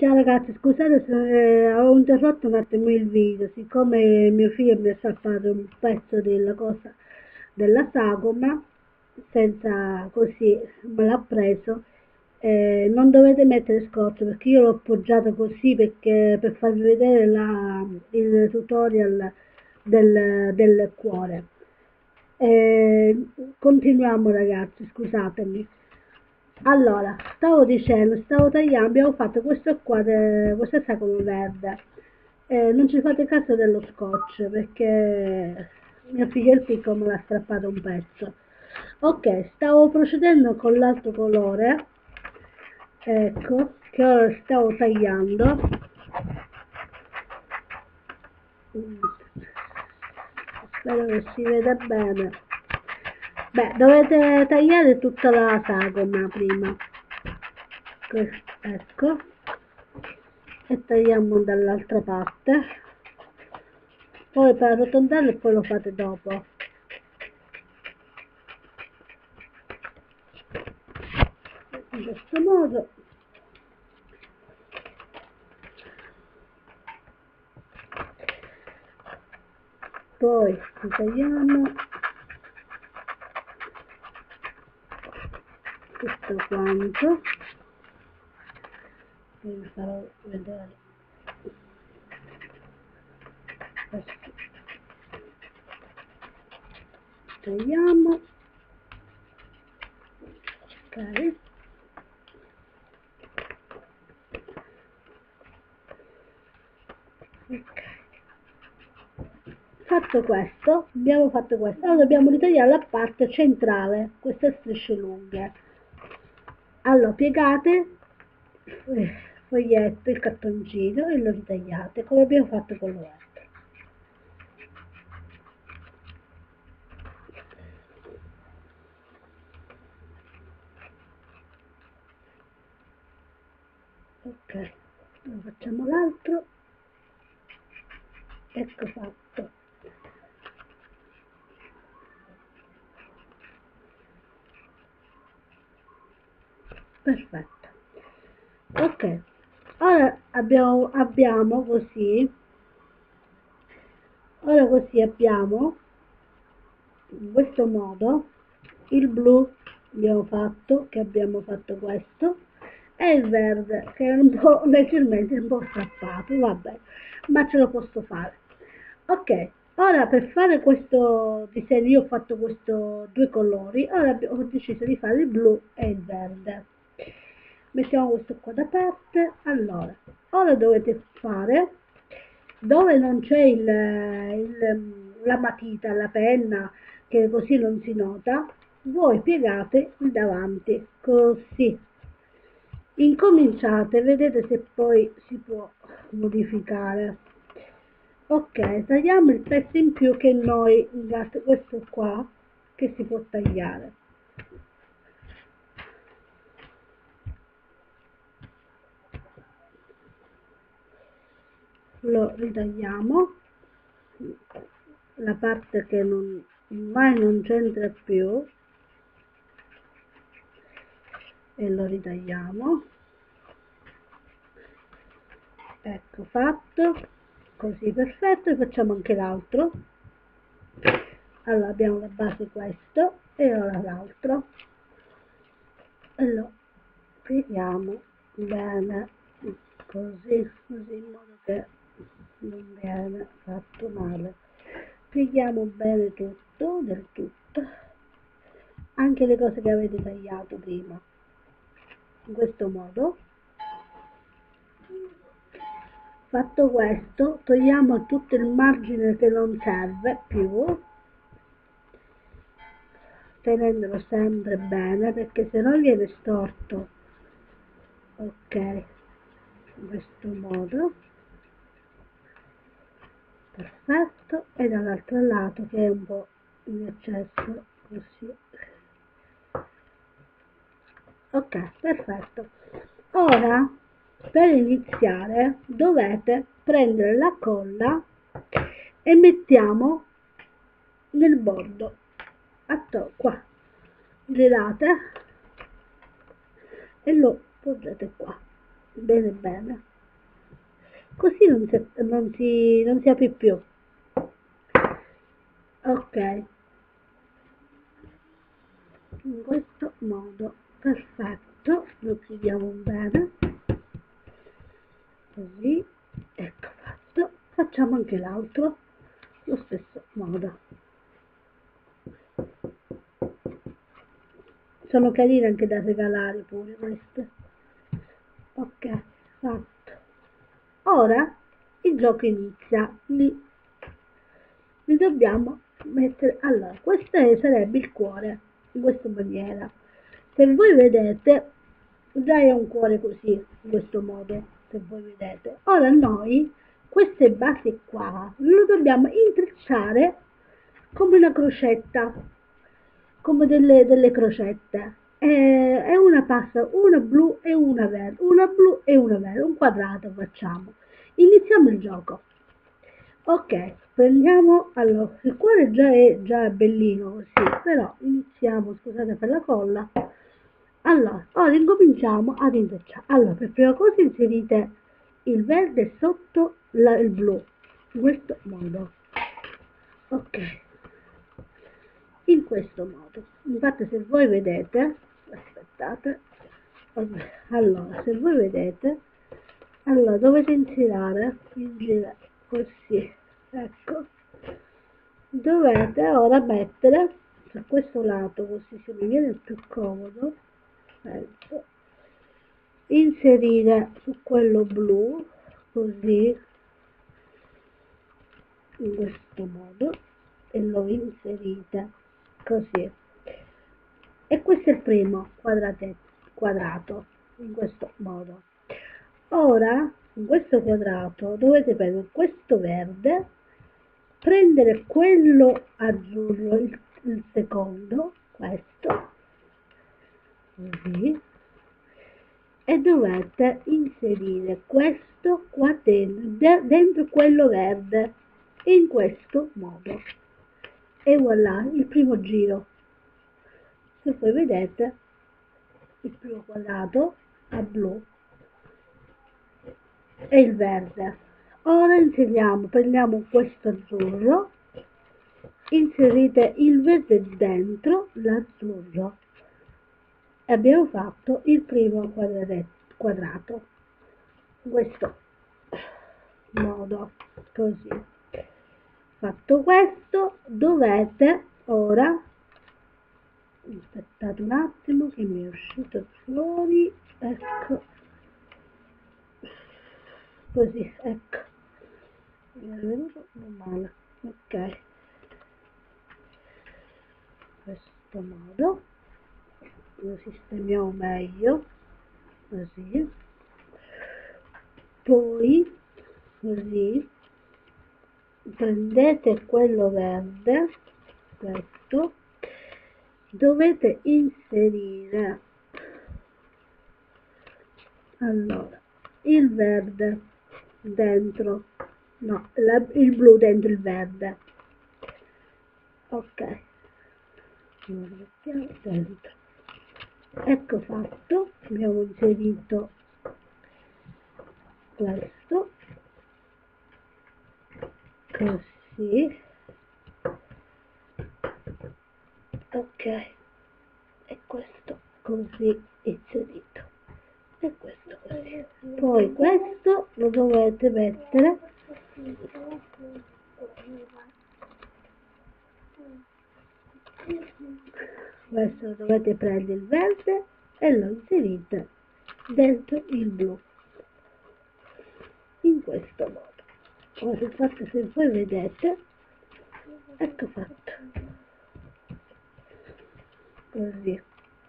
Ciao ragazzi, scusate se avevo interrotto un attimo il video, siccome mio figlio mi ha saltato un pezzo della cosa della sagoma, senza così me l'ha preso, non dovete mettere scorzo perché io l'ho appoggiato così perché, per farvi vedere il tutorial del cuore. Continuiamo ragazzi, scusatemi. Allora, stavo dicendo, stavo tagliando, abbiamo fatto questo qua, questa sagoma verde. Non ci fate caso dello scotch perché mio figlio il piccolo me l'ha strappato un pezzo. Ok, stavo procedendo con l'altro colore, ecco, che ora stavo tagliando. Spero che si veda bene. Beh, dovete tagliare tutta la sagoma prima. Ecco, e tagliamo dall'altra parte. Poi per arrotondarlo e poi lo fate dopo. In questo modo. Poi tagliamo tutto quanto. Vi farò vedere questo. Tagliamo. Ok. Ok. Fatto questo, abbiamo fatto questo, ora dobbiamo ritagliare la parte centrale, queste strisce lunghe. Allora piegate il foglietto, il cartoncino e lo ritagliate come abbiamo fatto con l'altro. Ok, ora facciamo l'altro, ecco fatto. Perfetto. Ok, ora abbiamo così, ora così abbiamo in questo modo il blu abbiamo fatto, che abbiamo fatto questo, e il verde che è un po' leggermente un po' strappato, vabbè, ma ce lo posso fare. Ok, ora per fare questo disegno io ho fatto questo due colori, ora ho deciso di fare il blu e il verde. Mettiamo questo qua da parte. Allora, ora dovete fare dove non c'è la matita, la penna, che così non si nota, voi piegate il davanti, così. Incominciate, vedete se poi si può modificare. Ok, tagliamo il pezzo in più che noi, questo qua, che si può tagliare. Lo ritagliamo, la parte che ormai non c'entra più, e lo ritagliamo. Ecco fatto, così perfetto, e facciamo anche l'altro. Allora abbiamo la base questo e ora l'altro, e lo pieghiamo bene così in modo che non viene fatto male. Pieghiamo bene tutto, del tutto, anche le cose che avete tagliato prima, in questo modo. Fatto questo, togliamo tutto il margine che non serve più, tenendolo sempre bene perché se no viene storto. Ok, in questo modo. Perfetto, e dall'altro lato che è un po' in eccesso, così. Ok, perfetto. Ora, per iniziare, dovete prendere la colla e mettiamo nel bordo, qua, girate e lo posate qua, bene bene. così non si apre più. Ok, in questo modo, perfetto, lo chiudiamo bene, così, ecco fatto. Facciamo anche l'altro, lo stesso modo. Sono carine anche da regalare pure queste. Ok, fatto. Ora il gioco inizia, li dobbiamo mettere. Allora, questo sarebbe il cuore, in questa maniera. Se voi vedete, già è un cuore così, in questo modo, se voi vedete. Ora noi, queste basi qua, lo dobbiamo intrecciare come una crocetta, come delle crocette. E una passa, una blu e una verde, una blu e una verde, un quadrato facciamo. Iniziamo il gioco. Ok, prendiamo, allora, il cuore già è bellino così, però iniziamo, scusate per la colla. Allora, ora incominciamo ad intrecciare. Allora, per prima cosa inserite il verde sotto il blu, in questo modo. Ok, in questo modo. Infatti se voi vedete, aspettate, vabbè, allora, se voi vedete, allora dovete inserire così, ecco, dovete ora mettere su questo lato, così se mi viene più comodo, ecco, inserire su quello blu, così, in questo modo, e lo inserite così. E questo è il primo quadrato, in questo modo. Ora, in questo quadrato, dovete prendere questo verde, prendere quello azzurro, il secondo, questo, così, e dovete inserire questo qua dentro quello verde, in questo modo. E voilà, il primo giro. Se voi vedete, il primo quadrato a blu e il verde. Ora prendiamo questo azzurro, inserite il verde dentro l'azzurro e abbiamo fatto il primo quadrato, in questo modo, così. Fatto questo, dovete ora, aspettate un attimo che mi è uscito fuori, ecco, così, ecco, mi è venuto male, ok, questo modo, lo sistemiamo meglio, così, poi, così, prendete quello verde, questo, dovete inserire, allora, il verde dentro, no, il blu dentro il verde, ok, lo mettiamo dentro, ecco fatto, abbiamo inserito questo, così, ok, e questo così inserito, e questo così. Poi questo lo dovete mettere, questo lo dovete prendere il verde e lo inserite dentro il blu, in questo modo. Ora infatti se voi vedete, ecco fatto, così,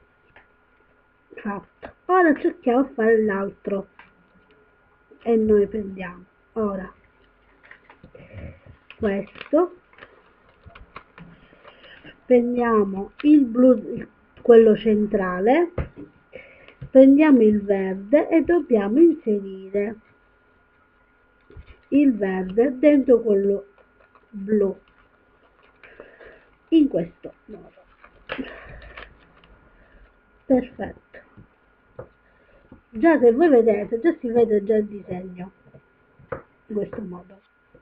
fatto. Ora cerchiamo di fare l'altro e noi prendiamo ora questo, prendiamo il blu, quello centrale, prendiamo il verde e dobbiamo inserire il verde dentro quello blu, in questo modo. Perfetto, già se voi vedete, già si vede già il disegno, in questo modo.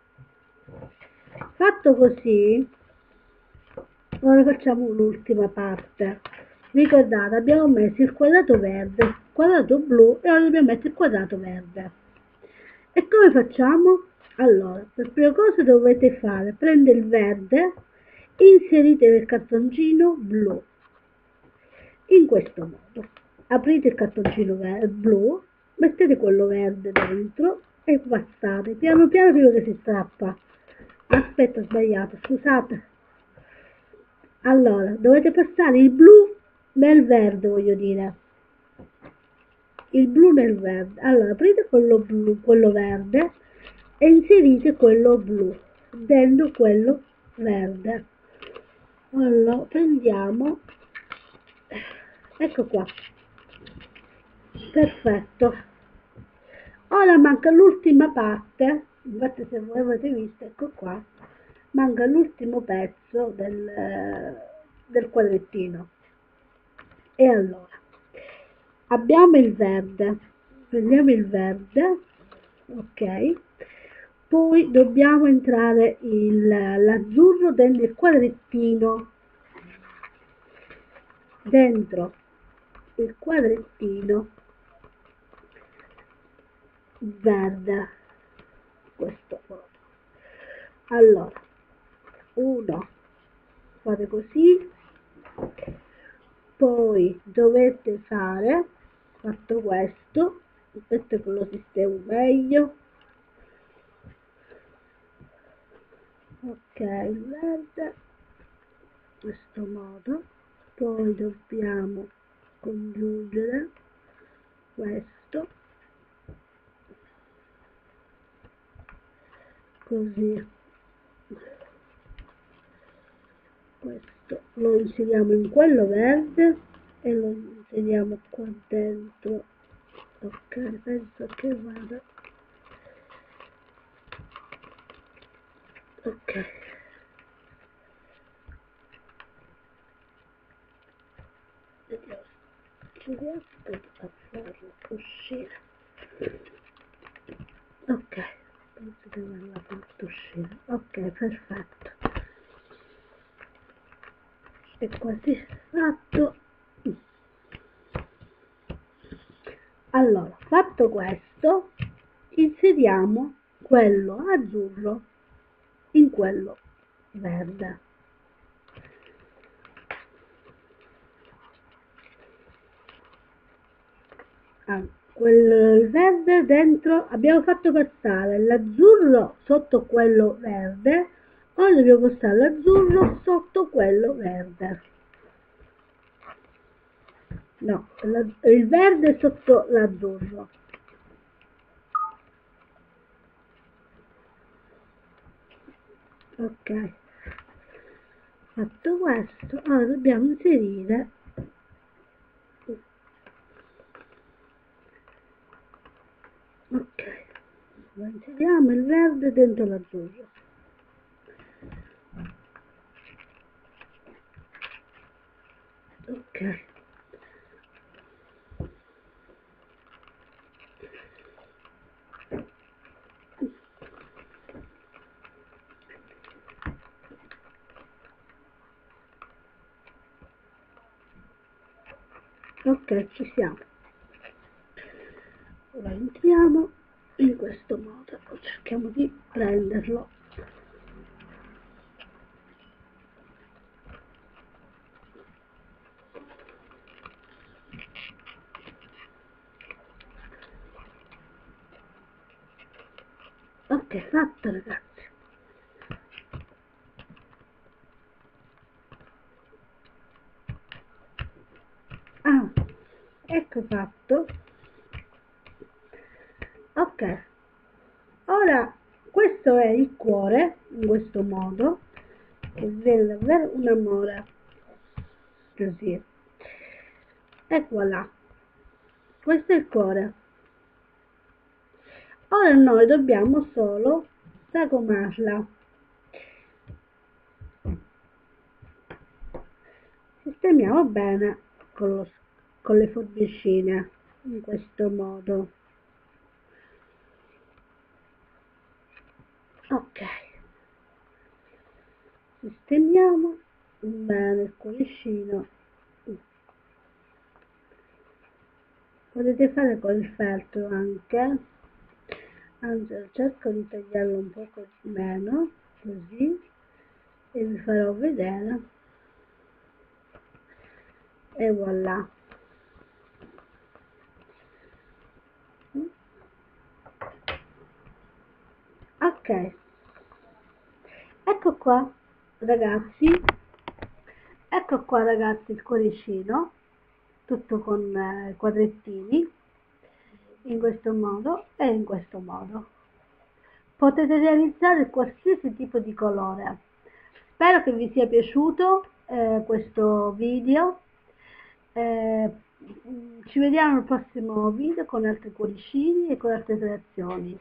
Fatto così, ora facciamo l'ultima parte. Ricordate, abbiamo messo il quadrato verde, il quadrato blu e ora dobbiamo mettere il quadrato verde. E come facciamo? Allora, per prima cosa dovete fare, prendere il verde, inserite nel cartoncino blu, in questo modo. Aprite il cartoncino blu, mettete quello verde dentro e passate piano piano prima che si strappa. Aspetta, ho sbagliato, scusate. Allora, dovete passare il blu nel verde, voglio dire. Il blu nel verde. Allora, aprite quello blu, quello verde e inserite quello blu dentro quello verde. Allora, prendiamo. Ecco qua. Perfetto. Ora manca l'ultima parte. Infatti, se voi avete visto, ecco qua. Manca l'ultimo pezzo del quadrettino. E allora, abbiamo il verde, prendiamo il verde, ok, poi dobbiamo entrare l'azzurro dentro il quadrettino, dentro il quadrettino verde, questo modo. Allora, uno, fate così, poi dovete fare, fatto questo, aspetta che lo sistemo meglio, ok, il verde, questo modo, poi dobbiamo congiungere questo, così, questo lo inseriamo in quello verde e lo inseriamo qua dentro, ok, penso che vada, ok, vediamo se riesco a farlo uscire, ok, penso di averla fatto uscire, ok, perfetto, è quasi fatto. Allora, fatto questo, inseriamo quello azzurro in quello verde. Quel verde dentro, abbiamo fatto passare l'azzurro sotto quello verde, ora dobbiamo passare l'azzurro sotto quello verde. No, il verde sotto l'azzurro. Ok, fatto questo, ora dobbiamo inserire ok, inseriamo il verde dentro l'azzurro. Ok, ok, ci siamo. Ora entriamo in questo modo, cerchiamo di prenderlo. Ok, fatto ragazzi. Ah, ecco fatto. Ok, ora questo è il cuore, in questo modo, che viene davvero un amore, così. E voilà, questo è il cuore. Ora noi dobbiamo solo sagomarla. Sistemiamo bene con le forbicine, in questo modo. Ok, sistemiamo bene il cuoricino. Potete fare col feltro anche, anzi cerco di tagliarlo un poco meno, così, e vi farò vedere, e voilà. Ok, ecco qua ragazzi, ecco qua ragazzi il cuoricino, tutto con quadrettini, in questo modo e in questo modo. Potete realizzare qualsiasi tipo di colore. Spero che vi sia piaciuto questo video. Ci vediamo al prossimo video con altri cuoricini e con altre creazioni.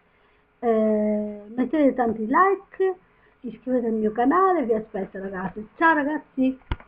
Mettete tanti like, iscrivetevi al mio canale, vi aspetto ragazzi. Ciao ragazzi!